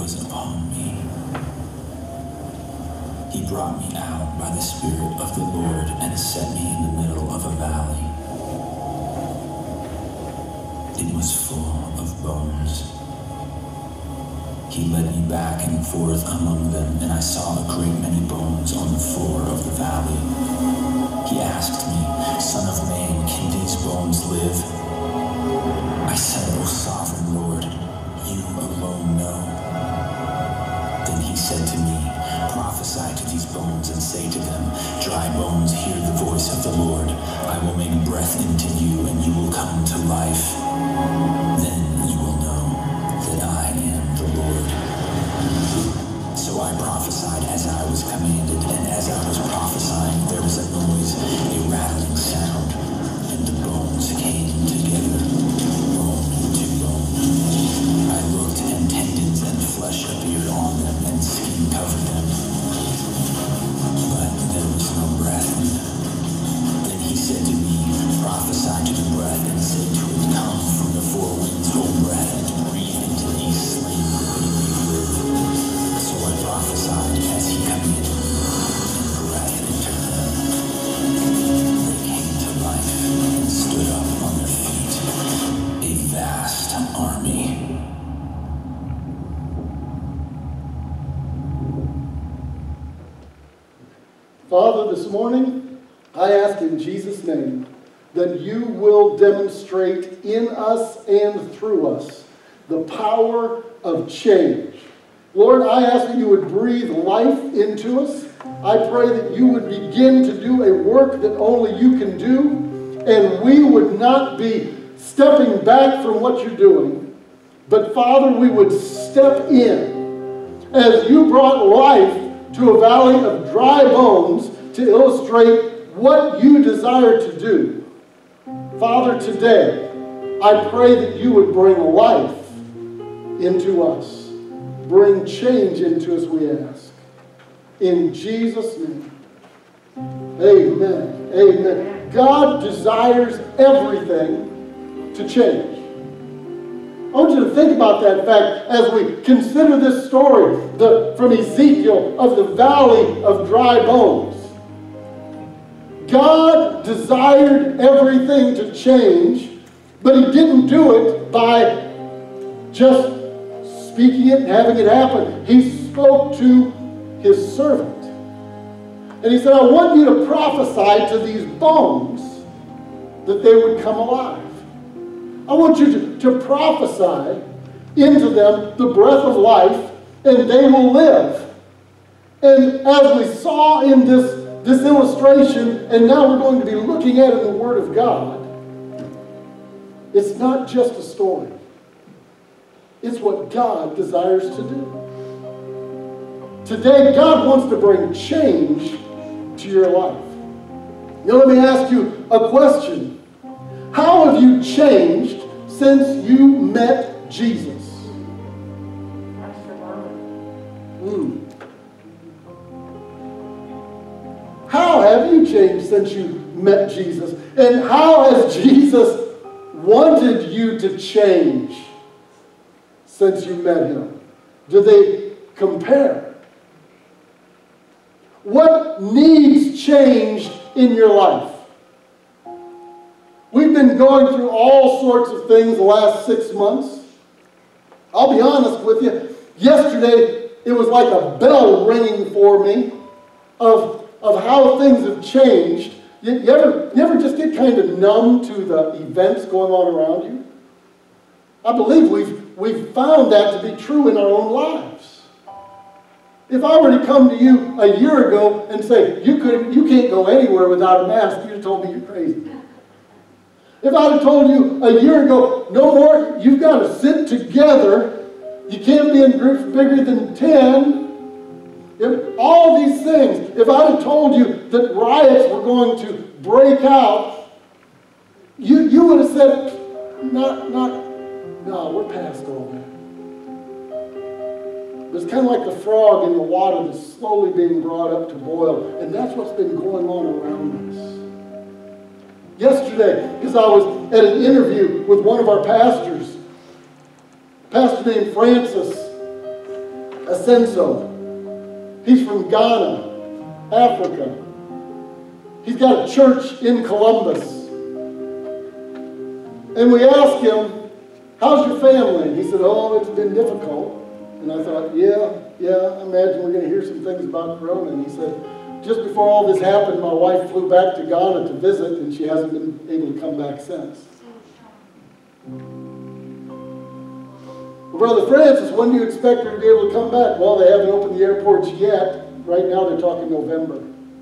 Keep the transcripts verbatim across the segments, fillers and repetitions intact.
was upon me. He brought me out by the Spirit of the Lord and set me in the middle of a valley. It was full of bones. He led me back and forth among them, and I saw a great many bones on the floor of the valley. He asked me, Son of man, can these bones live? I said, O sovereign Lord, you alone know. Then he said to me, Prophesy to these bones and say to them, Dry bones, hear the voice of the Lord. I will make breath into you, and you will come to life. Then you will know that I am the Lord. So I prophesied as I was commanded, and as I was prophesying, there was a noise, a rattling sound, and the bones came together, bone to bone. I looked, and tendons and flesh appeared on them, and skin covered them. But there was no breath in them. Then he said to me, Prophesy to the breath, and say to it, Come from the four winds, O breath, and breathe into these slain that they may live. So I prophesied as he commanded me, and breath entered them. They came to life and stood up on their feet, a vast army. Father, this morning, I ask in Jesus' name that you will demonstrate in us and through us the power of change. Lord, I ask that you would breathe life into us. I pray that you would begin to do a work that only you can do, and we would not be stepping back from what you're doing, but Father, we would step in as you brought life to a valley of dry bones to illustrate what you desire to do. Father, today, I pray that you would bring life into us. Bring change into us, we ask. In Jesus' name. Amen. Amen. God desires everything to change. I want you to think about that fact as we consider this story the, from Ezekiel of the valley of dry bones. God desired everything to change, but he didn't do it by just speaking it and having it happen. He spoke to his servant. And he said, I want you to prophesy to these bones that they would come alive. I want you to, to prophesy into them the breath of life, and they will live. And as we saw in this, this illustration, and now we're going to be looking at it in the Word of God, it's not just a story. It's what God desires to do. Today, God wants to bring change to your life. Now let me ask you a question. How have you changed since you met Jesus? Mm. How have you changed since you met Jesus? And how has Jesus wanted you to change since you met him? Do they compare? What needs changed in your life? We've been going through all sorts of things the last six months. I'll be honest with you. Yesterday, it was like a bell ringing for me of, of how things have changed. You, you, ever, you ever just get kind of numb to the events going on around you? I believe we've, we've found that to be true in our own lives. If I were to come to you a year ago and say, you, could, you can't go anywhere without a mask, you'd have told me you're crazy. If I'd have told you a year ago, no more, you've got to sit together, you can't be in groups bigger than ten, if all these things, if I'd have told you that riots were going to break out, you, you would have said, not, not, no, we're past all that. It's kind of like the frog in the water that's slowly being brought up to boil, and that's what's been going on around us. Yesterday, as I was at an interview with one of our pastors, a pastor named Francis, Asenso. He's from Ghana, Africa. He's got a church in Columbus. And we asked him, how's your family? And he said, oh, it's been difficult. And I thought, yeah, yeah, I imagine we're going to hear some things about Corona. And he said, just before all this happened, my wife flew back to Ghana to visit, and she hasn't been able to come back since. Well, Brother Francis, when do you expect her to be able to come back? Well, they haven't opened the airports yet. Right now they're talking November.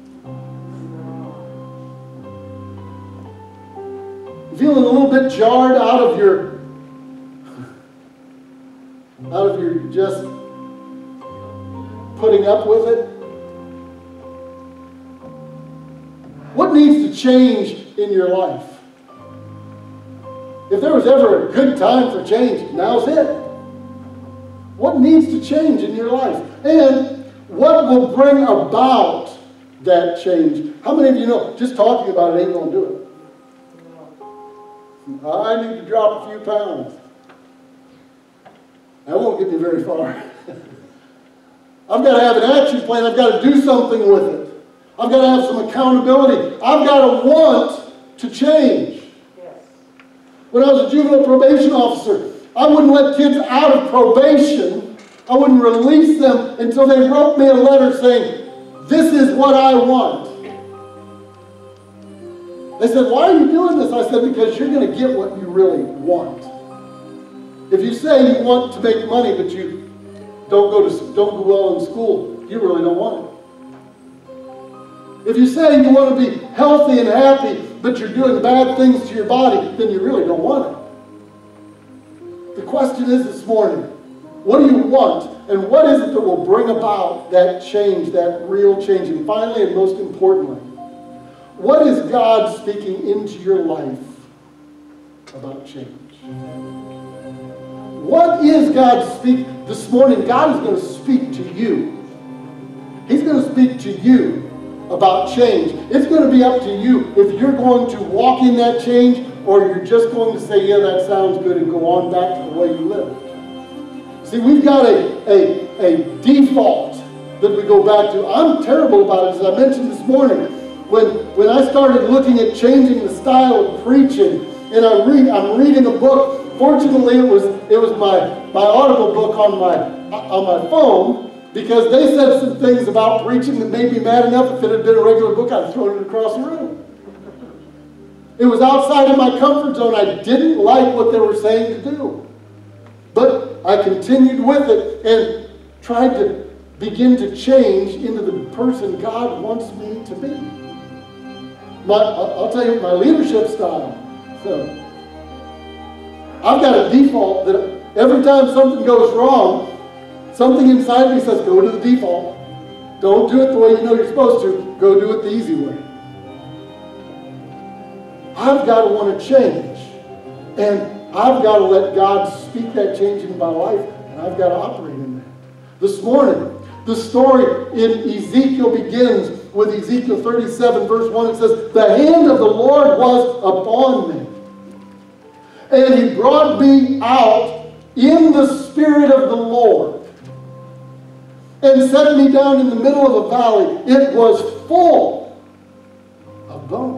Feeling a little bit jarred out of your, out of your just putting up with it? What needs to change in your life? If there was ever a good time for change, now's it. What needs to change in your life? And what will bring about that change? How many of you know just talking about it ain't going to do it? I need to drop a few pounds. That won't get me very far. I've got to have an action plan. I've got to do something with it. I've got to have some accountability. I've got to want to change. Yes. When I was a juvenile probation officer, I wouldn't let kids out of probation. I wouldn't release them until they wrote me a letter saying, this is what I want. They said, why are you doing this? I said, because you're going to get what you really want. If you say you want to make money, but you don't go to don't go well in school, you really don't want it. If you say you want to be healthy and happy, but you're doing bad things to your body, then you really don't want it. The question is this morning, what do you want? And what is it that will bring about that change, that real change? And finally, and most importantly, what is God speaking into your life about change? What is God speaking? This morning, God is going to speak to you. He's going to speak to you about change. It's going to be up to you if you're going to walk in that change or you're just going to say, yeah, that sounds good, and go on back to the way you live. See, we've got a, a, a default that we go back to. I'm terrible about it, as I mentioned this morning. When, when I started looking at changing the style of preaching, and I read, I'm reading a book. Fortunately, it was it was my, my Audible book on my on my phone, because they said some things about preaching that made me mad enough. If it had been a regular book, I'd have thrown it across the room. It was outside of my comfort zone. I didn't like what they were saying to do. But I continued with it and tried to begin to change into the person God wants me to be. My, I'll tell you my leadership style. So, I've got a default that every time something goes wrong, something inside me says, go to the default. Don't do it the way you know you're supposed to. Go do it the easy way. I've got to want to change. And I've got to let God speak that change in my life, and I've got to operate in that. This morning, the story in Ezekiel begins with Ezekiel thirty-seven, verse one. It says, the hand of the Lord was upon me, and he brought me out in the spirit of the Lord, and set me down in the middle of a valley. It was full of bones.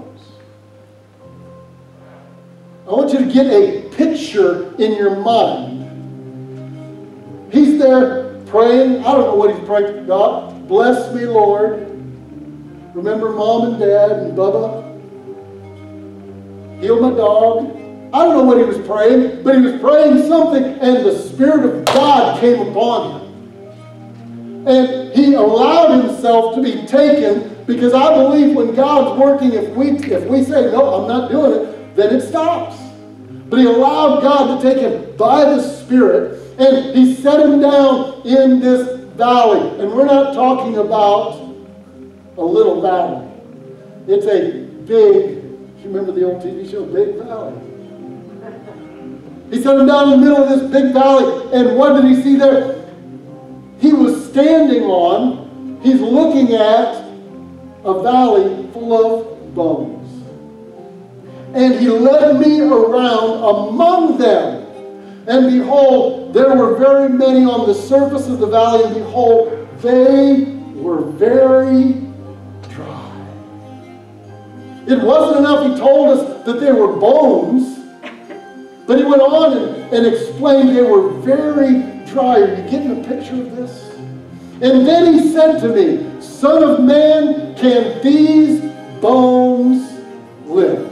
I want you to get a picture in your mind. He's there praying. I don't know what he's praying. God, bless me, Lord. Remember Mom and Dad and Bubba? Heal my dog. I don't know what he was praying, but he was praying something, and the Spirit of God came upon him. And he allowed himself to be taken, because I believe when God's working, if we, if we say, no, I'm not doing it, then it stops. But he allowed God to take him by the Spirit, and he set him down in this valley. And we're not talking about a little valley. It's a big, you remember the old T V show, Big Valley? He set him down in the middle of this big valley, and what did he see there? He was standing on, he's looking at a valley full of bones. And he led me around among them. And behold, there were very many on the surface of the valley, and behold, they were very dry. It wasn't enough he told us that they were bones, but he went on and, and explained they were very dry. Are you getting a picture of this? And then he said to me, Son of man, can these bones live?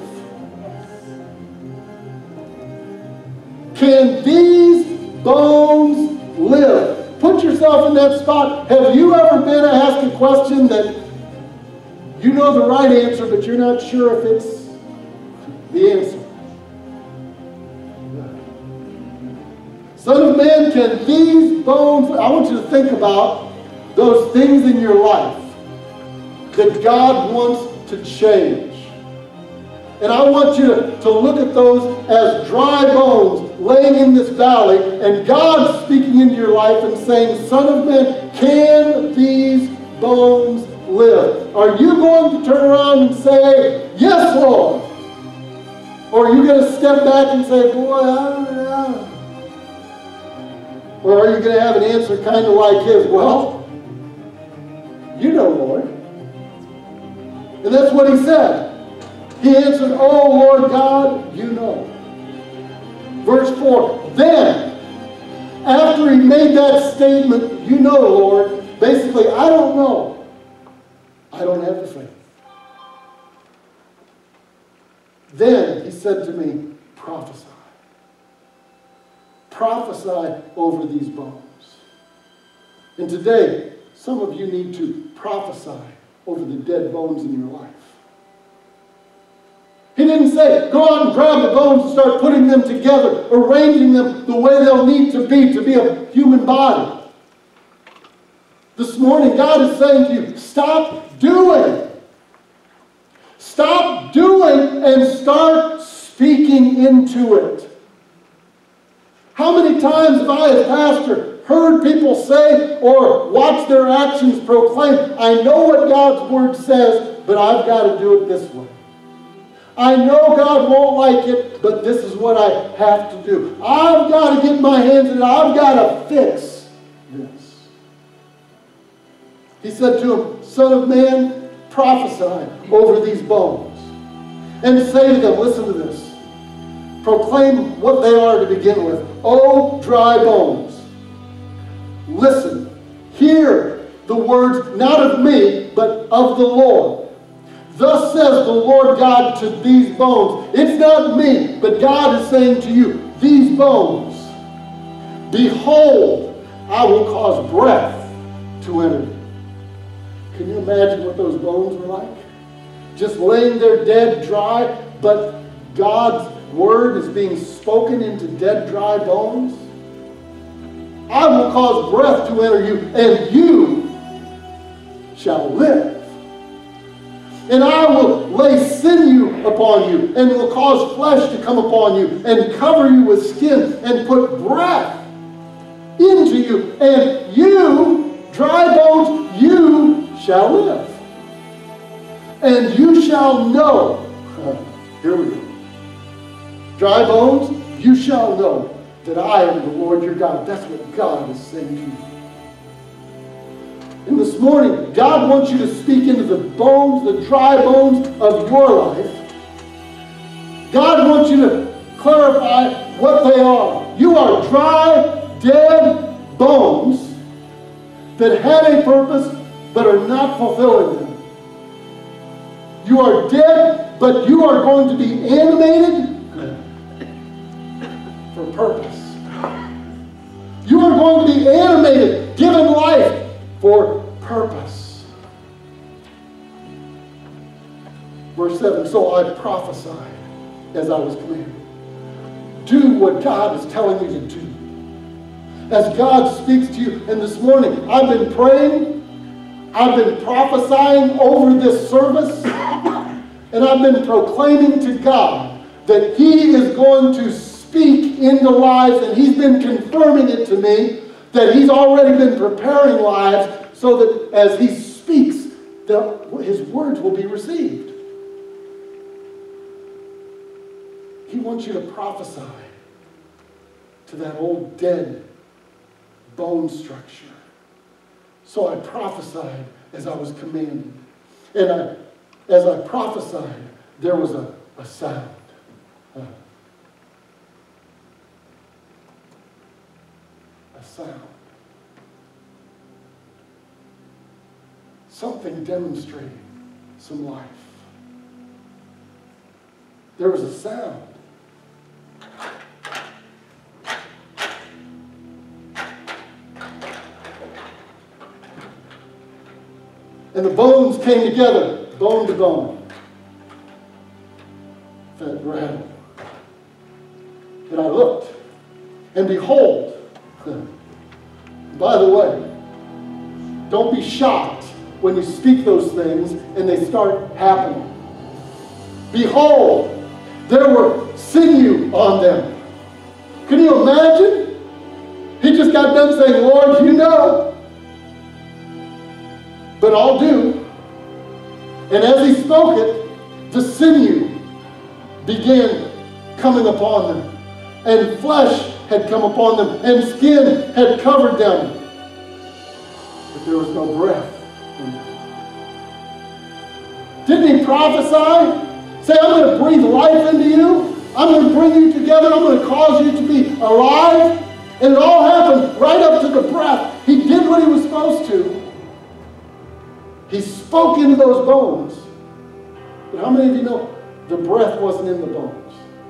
Can these bones live? Put yourself in that spot. Have you ever been asked a question that you know the right answer, but you're not sure if it's the answer? Son of man, can these bones... I want you to think about those things in your life that God wants to change. And I want you to, to look at those as dry bones laying in this valley, and God speaking into your life and saying, Son of man, can these bones live? Are you going to turn around and say, Yes, Lord? Or are you going to step back and say, Boy, I don't know? Or are you going to have an answer kind of like his? Well, you know, Lord. And that's what he said. He answered, Oh, Lord God, you know. Verse four, then, after he made that statement, you know, Lord, basically, I don't know. I don't have the faith. Then he said to me, prophesy. Prophesy over these bones. And today, some of you need to prophesy over the dead bones in your life. He didn't say, go out and grab the bones and start putting them together, arranging them the way they'll need to be to be a human body. This morning, God is saying to you, stop doing. Stop doing and start speaking into it. How many times have I, as pastor, heard people say or watched their actions proclaim, I know what God's word says, but I've got to do it this way. I know God won't like it, but this is what I have to do. I've got to get my hands in it. I've got to fix this. He said to him, Son of man, prophesy over these bones. And say to them, listen to this. Proclaim what they are to begin with. O dry bones, listen, hear the words not of me, but of the Lord. Thus says the Lord God to these bones. It's not me, but God is saying to you, these bones, behold, I will cause breath to enter you. Can you imagine what those bones were like? Just laying there dead, dry, but God's word is being spoken into dead, dry bones. I will cause breath to enter you, and you shall live. And I will lay sinew upon you, and will cause flesh to come upon you, and cover you with skin, and put breath into you. And you, dry bones, you shall live. And you shall know. Here we go. Dry bones, you shall know that I am the Lord your God. That's what God is saying to you. And this morning, God wants you to speak into the bones, the dry bones of your life. God wants you to clarify what they are. You are dry, dead bones that have a purpose but are not fulfilling them. You are dead, but you are going to be animated for purpose. You are going to be animated, given life for purpose. Verse seven, so I prophesied as I was commanded. Do what God is telling you to do. As God speaks to you, and this morning I've been praying, I've been prophesying over this service, and I've been proclaiming to God that He is going to speak into lives, and He's been confirming it to me that He's already been preparing lives so that as He speaks, that His words will be received. He wants you to prophesy to to that old dead bone structure. So I prophesied as I was commanded. And I, as I prophesied, there was a, a sound. Uh, a sound. Something demonstrating some life. There was a sound. And the bones came together, bone to bone. That rattled. And I looked, and behold, by the way, don't be shocked when you speak those things and they start happening. Behold, there were sinew on them. Can you imagine? He just got done saying, Lord, you know. But I'll do. And as he spoke it, the sinew began coming upon them. And flesh had come upon them. And skin had covered them. But there was no breath in them. Didn't he prophesy? Say, I'm going to breathe life into you. I'm going to bring you together. I'm going to cause you to be alive. And it all happened right up to the breath. He did what he was supposed to. He spoke into those bones. But how many of you know the breath wasn't in the bones?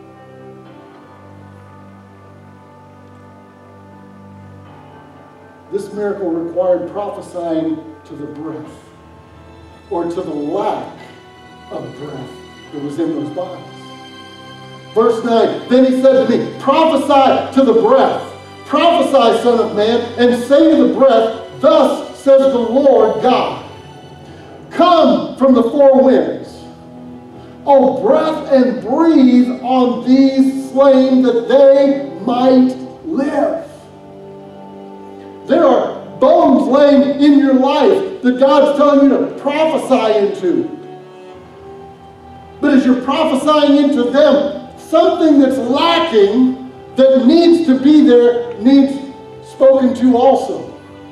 This miracle required prophesying to the breath, or to the lack of breath that was in those bodies. Verse nine, then he said to me, prophesy to the breath. Prophesy, Son of Man, and say to the breath, thus says the Lord God. Come from the four winds, O breath, and breathe on these slain that they might live. There are bones laying in your life that God's telling you to prophesy into. But as you're prophesying into them, something that's lacking that needs to be there needs spoken to also.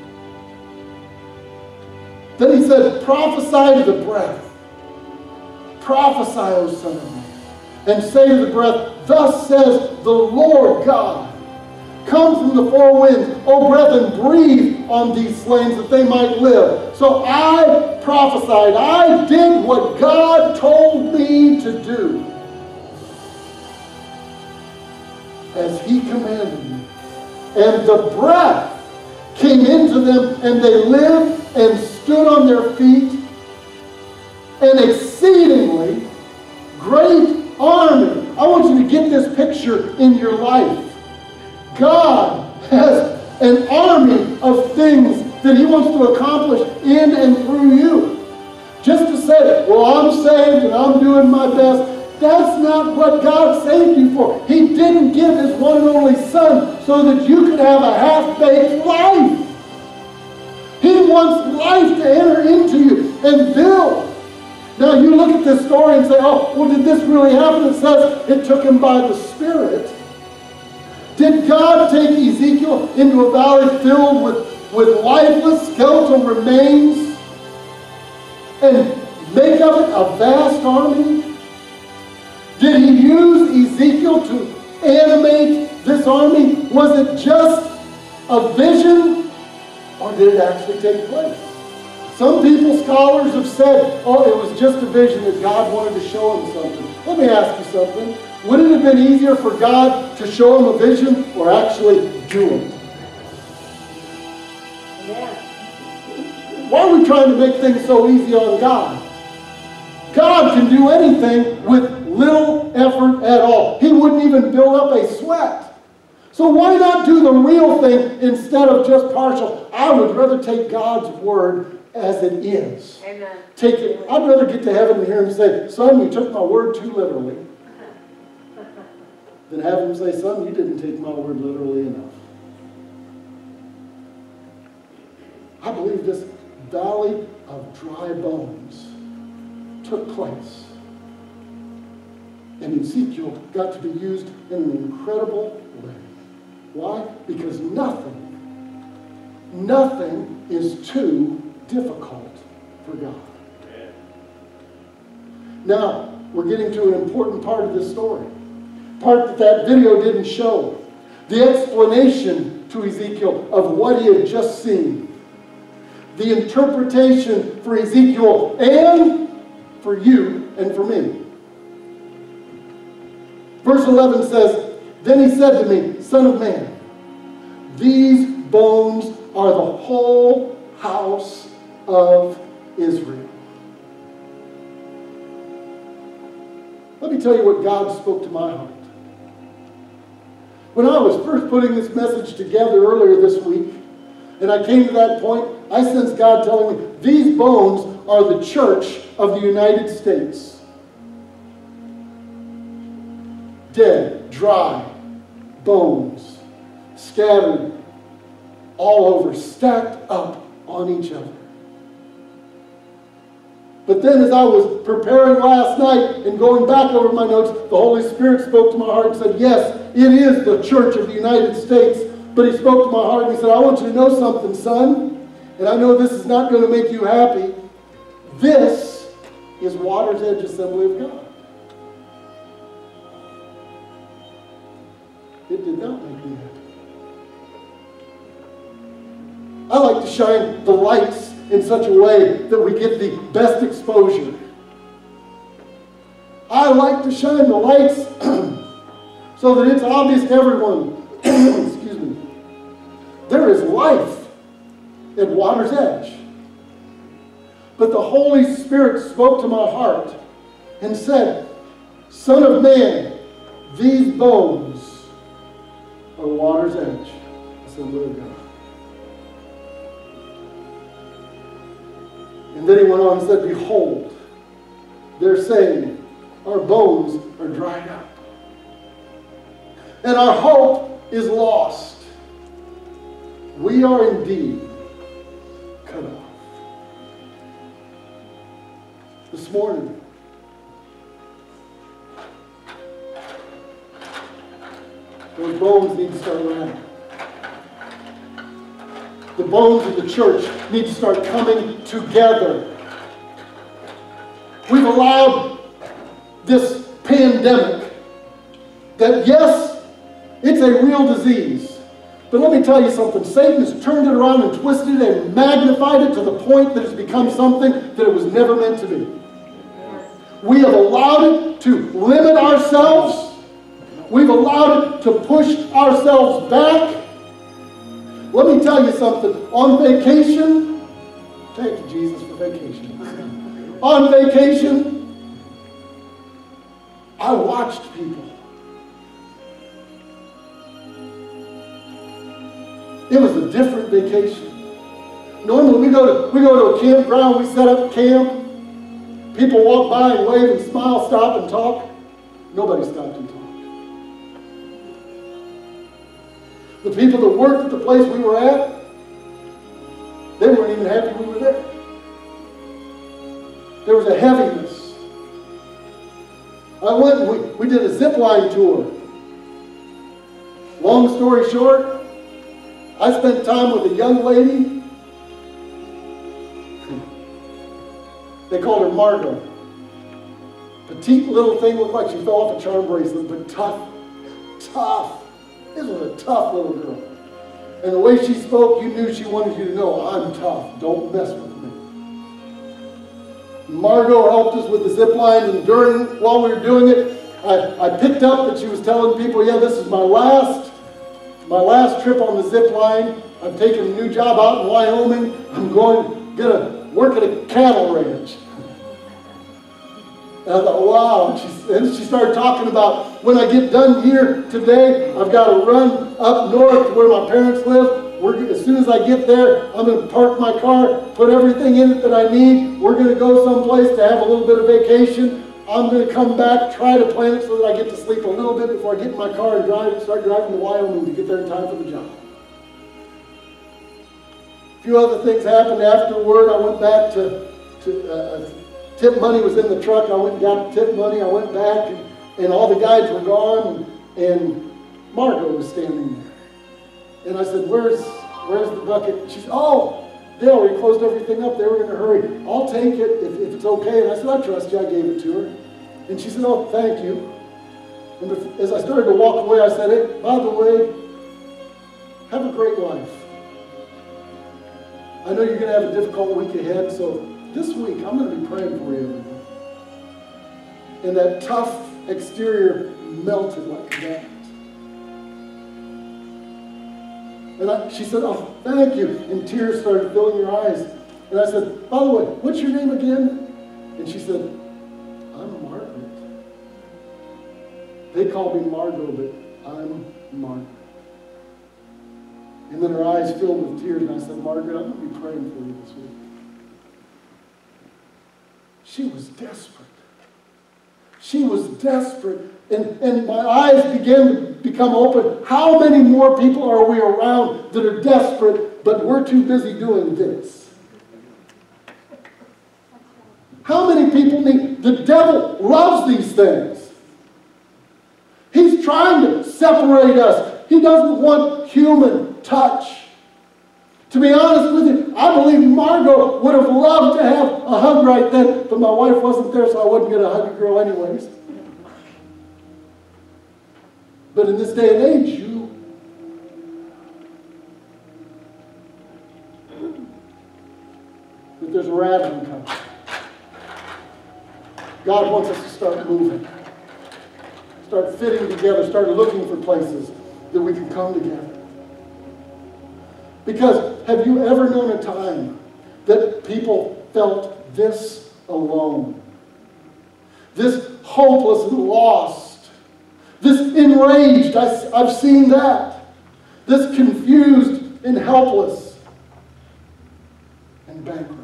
Then he said, prophesy to the breath. Prophesy, O Son of Man. And say to the breath, thus says the Lord God. Come from the four winds, O breath, and breathe on these slain that they might live. So I prophesied. I did what God told me to do, as he commanded me. And the breath came into them, and they lived and stood on their feet, an exceedingly great army. I want you to get this picture in your life. God has an army of things that he wants to accomplish in and through you. Just to say, well, I'm saved and I'm doing my best, that's not what God saved you for. He didn't give his one and only Son so that you could have a half-baked life. He wants life to enter into you and build. Now you look at this story and say, oh, well, did this really happen? It says it took him by the Spirit. Did God take Ezekiel into a valley filled with, with lifeless skeletal remains and make of it a vast army? Did he use Ezekiel to animate this army? Was it just a vision, or did it actually take place? Some people, scholars, have said, oh, it was just a vision that God wanted to show him something. Let me ask you something. Would it have been easier for God to show him a vision or actually do it? Yeah. Why are we trying to make things so easy on God? God can do anything with little effort at all. He wouldn't even build up a sweat. So why not do the real thing instead of just partial? I would rather take God's word as it is. Amen. Take it. I'd rather get to heaven and hear him say, son, you took my word too literally, than have him say, son, you didn't take my word literally enough. I believe this valley of dry bones took place. And Ezekiel got to be used in an incredible way. Why? Because nothing, nothing is too difficult for God. Now, we're getting to an important part of this story. Part that that video didn't show. The explanation to Ezekiel of what he had just seen. The interpretation for Ezekiel and for you and for me. Verse eleven says, "Then he said to me, Son of man, these bones are the whole house of Israel." Let me tell you what God spoke to my heart. When I was first putting this message together earlier this week, and I came to that point, I sensed God telling me, these bones are the church of the United States. Dead, dry bones, scattered all over, stacked up on each other. But then as I was preparing last night and going back over my notes, the Holy Spirit spoke to my heart and said, yes, it is the church of the United States. But he spoke to my heart and he said, I want you to know something, son. And I know this is not going to make you happy. This is Water's Edge Assembly of God. It did not make me happy. I like to shine the lights in such a way that we get the best exposure. I like to shine the lights so that it's obvious to everyone. Excuse me. There is life at Water's Edge. But the Holy Spirit spoke to my heart and said, Son of man, these bones are Water's Edge. Assembly of God. And then he went on and said, behold, they're saying, our bones are dried up. And our hope is lost. We are indeed cut off. This morning, those bones need to start running. The bones of the church need to start coming together. We've allowed this pandemic that, yes, it's a real disease. But let me tell you something. Satan has turned it around and twisted it and magnified it to the point that it's become something that it was never meant to be. We have allowed it to limit ourselves. We've allowed it to push ourselves back. Let me tell you something. On vacation, thank you, Jesus, for vacation. On vacation, I watched people. It was a different vacation. Normally, we go to we go to a campground. We set up camp. People walk by and wave and smile, stop and talk. Nobody stopped and talked. The people that worked at the place we were at, they weren't even happy we were there. There was a heaviness. I went and we, we did a zip line tour. Long story short, I spent time with a young lady. They called her Margot. Petite little thing, looked like she fell off a charm bracelet, but tough, tough. This was a tough little girl. And the way she spoke, you knew she wanted you to know, I'm tough. Don't mess with me. Margot helped us with the zip lines, and during, while we were doing it, I, I picked up that she was telling people, yeah, this is my last, my last trip on the zip line. I'm taking a new job out in Wyoming. I'm going, gonna work at a cattle ranch. And I thought, wow. And she, and she started talking about, when I get done here today, I've got to run up north to where my parents live. We're, as soon as I get there, I'm going to park my car, put everything in it that I need. We're going to go someplace to have a little bit of vacation. I'm going to come back, try to plan it so that I get to sleep a little bit before I get in my car and drive, start driving to Wyoming to get there in time for the job. A few other things happened afterward. I went back to, to uh, tip money was in the truck. I went and got the tip money. I went back, and, and all the guides were gone, and, and Margot was standing there. And I said, where's, where's the bucket? She said, oh, Dale, we closed everything up. They were in a hurry. I'll take it if, if it's okay. And I said, I trust you. I gave it to her. And she said, oh, thank you. And as I started to walk away, I said, hey, by the way, have a great life. I know you're going to have a difficult week ahead, so this week I'm going to be praying for you. And that tough exterior melted like that. And I, she said, oh, thank you. And tears started filling her eyes. And I said, by the way, what's your name again? And she said, I'm Margaret. They call me Margot, but I'm Margaret. And then her eyes filled with tears, and I said, Margaret, I'm going to be praying for you this week. She was desperate. She was desperate. And, and my eyes began to become open. How many more people are we around that are desperate, but we're too busy doing this? How many people need? The devil loves these things. He's trying to separate us. He doesn't want human touch. To be honest with you, I believe Margot would have loved to have a hug right then, but my wife wasn't there, so I wouldn't get a hug girl anyways. But in this day and age, you that there's a rattling coming. God wants us to start moving. Start fitting together, start looking for places that we can come together. Because have you ever known a time that people felt this alone? This hopeless and lost. This enraged, I, I've seen that. This confused and helpless and bankrupt.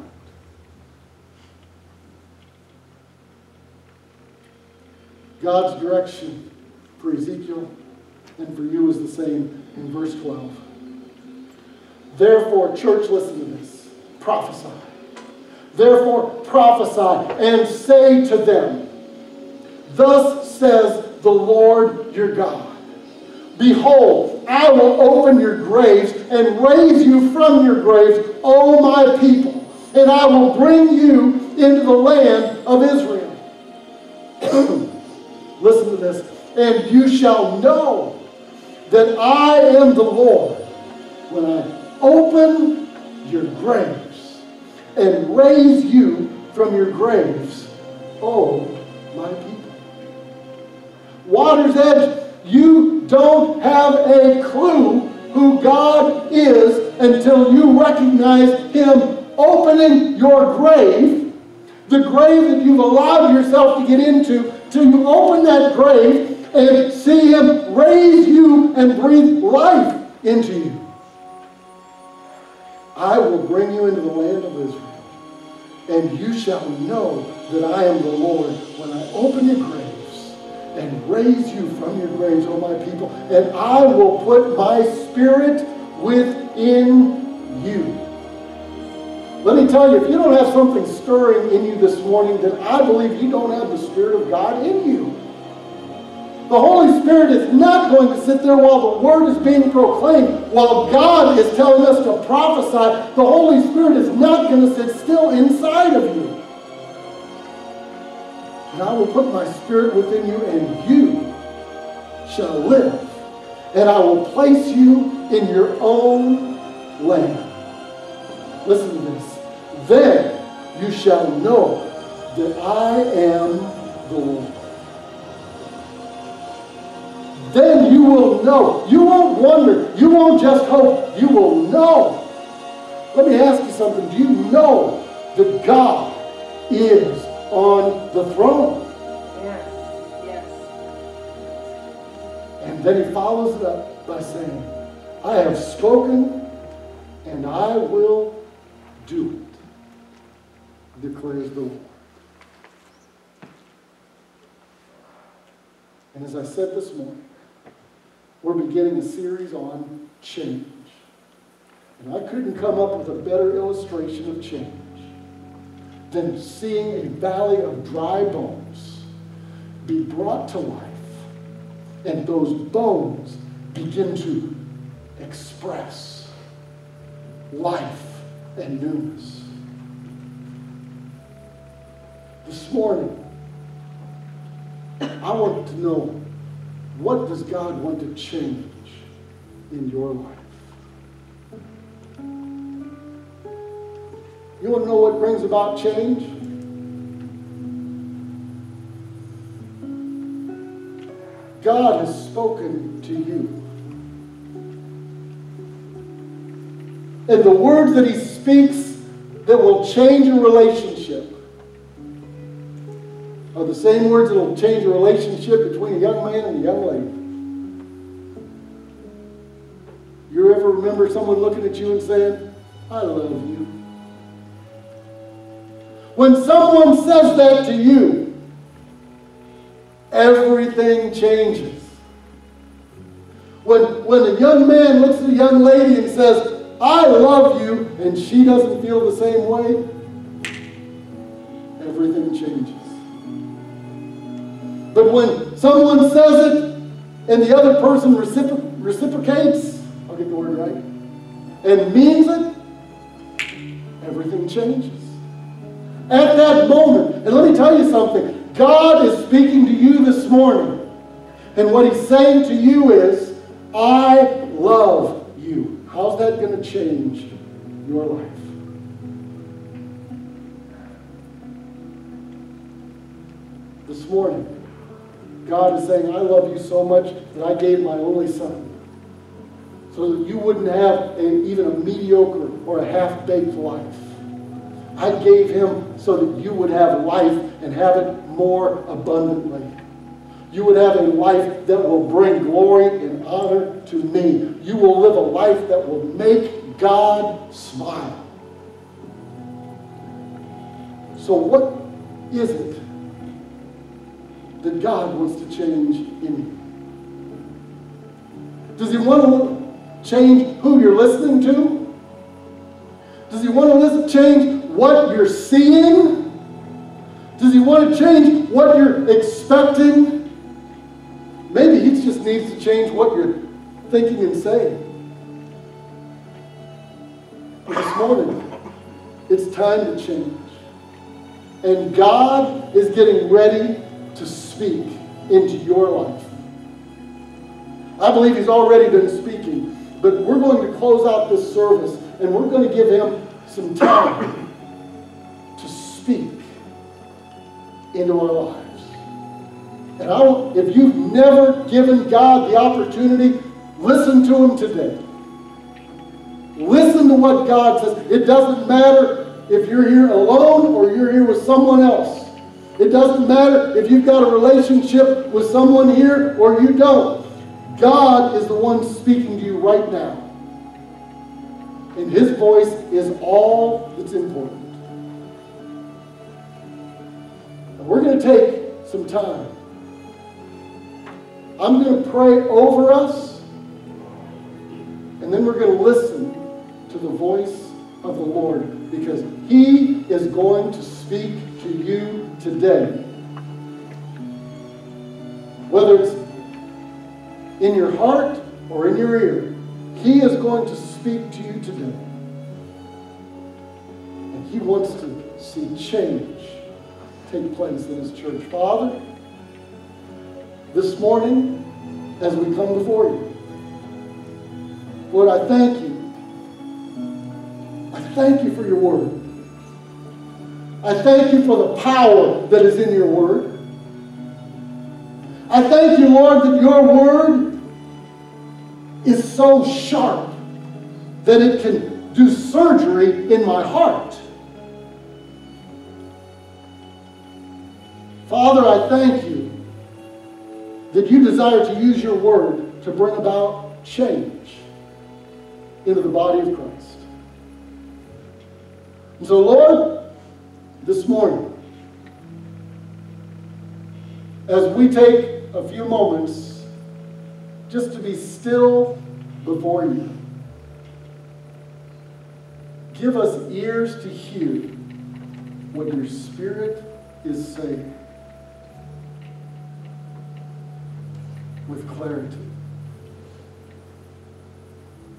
God's direction for Ezekiel and for you is the same in verse twelve. Therefore, church, listen to this. Prophesy. Therefore, prophesy and say to them, thus says the Lord your God, behold, I will open your graves and raise you from your graves, O my people, and I will bring you into the land of Israel. Listen to this. And you shall know that I am the Lord when I open your graves and raise you from your graves, oh my people. Water's Edge, you don't have a clue who God is until you recognize Him opening your grave, the grave that you've allowed yourself to get into, till you open that grave and see Him raise you and breathe life into you. I will bring you into the land of Israel, and you shall know that I am the Lord when I open your graves and raise you from your graves, O my people, and I will put my spirit within you. Let me tell you, if you don't have something stirring in you this morning, then I believe you don't have the Spirit of God in you. The Holy Spirit is not going to sit there while the Word is being proclaimed. While God is telling us to prophesy, the Holy Spirit is not going to sit still inside of you. And I will put my Spirit within you, and you shall live. And I will place you in your own land. Listen to this. Then you shall know that I am the Lord. Then you will know. You won't wonder. You won't just hope. You will know. Let me ask you something. Do you know that God is on the throne? Yes. Yes. And then He follows it up by saying, I have spoken and I will do it, declares the Lord. And as I said this morning, we're beginning a series on change. And I couldn't come up with a better illustration of change than seeing a valley of dry bones be brought to life, and those bones begin to express life and newness. This morning, I want to know, what does God want to change in your life? You want to know what brings about change? God has spoken to you. And the words that He speaks that will change a relationship are the same words that will change a relationship between a young man and a young lady. You ever remember someone looking at you and saying, I love you? When someone says that to you, everything changes. When, when a young man looks at a young lady and says, I love you, and she doesn't feel the same way, everything changes. But when someone says it and the other person recipro- reciprocates, I'll get the word right, and means it, everything changes. At that moment, and let me tell you something, God is speaking to you this morning. And what He's saying to you is, I love you. How's that going to change your life? This morning, God is saying, I love you so much that I gave my only Son so that you wouldn't have a, even a mediocre or a half-baked life. I gave Him so that you would have life and have it more abundantly. You would have a life that will bring glory and honor to me. You will live a life that will make God smile. So what is it that God wants to change in you? Does He want to change who you're listening to? Does He want to listen, change what you're seeing? Does He want to change what you're expecting? Maybe He just needs to change what you're thinking and saying. But this morning, it's time to change. And God is getting ready to speak into your life. I believe He's already been speaking, but we're going to close out this service and we're going to give Him some time to speak into our lives. And I don't, if you've never given God the opportunity, listen to Him today. Listen to what God says. It doesn't matter if you're here alone or you're here with someone else. It doesn't matter if you've got a relationship with someone here or you don't. God is the one speaking to you right now. And His voice is all that's important. And we're going to take some time. I'm going to pray over us, and then we're going to listen to the voice of the Lord, because He is going to speak to you today. Whether it's in your heart or in your ear, He is going to speak to you today. And He wants to see change take place in His church. Father, this morning, as we come before you, Lord, I thank you. I thank you for your word. I thank you for the power that is in your word. I thank you, Lord, that your word is so sharp that it can do surgery in my heart. Father, I thank you that you desire to use your word to bring about change into the body of Christ. And so, Lord, this morning, as we take a few moments just to be still before you, give us ears to hear what your Spirit is saying with clarity.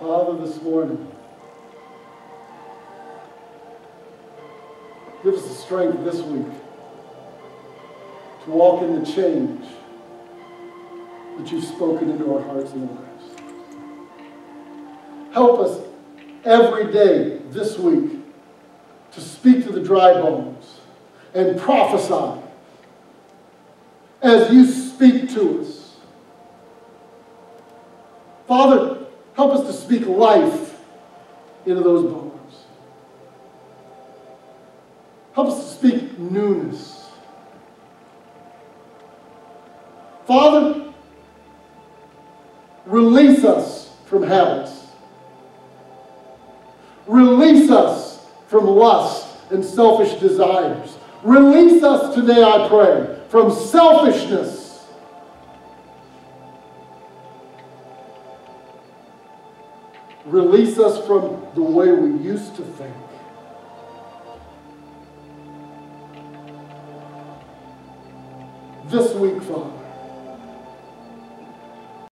Father, this morning, give us the strength this week to walk in the change that you've spoken into our hearts and lives. Help us every day this week to speak to the dry bones and prophesy as you speak to us. Father, help us to speak life into those bones. Help us to speak newness. Father, release us from habits. Release us from lust and selfish desires. Release us today, I pray, from selfishness. Release us from the way we used to think. This week, Father,